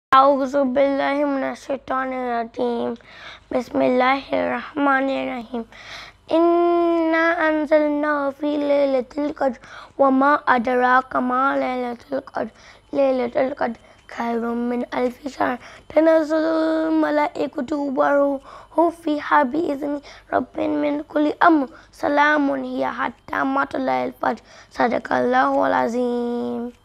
أعوذ بالله من الشيطان الرجيم بسم الله الرحمن الرحيم إنا أنزلناه في ليلة القدر وما أدراك ما ليلة القدر ليلة القدر خير من ألف شهر تنزل الملائكة والروح فيها بإذن رب من كل أمر سلام هي حتى مطلع الفجر صدق الله العظيم.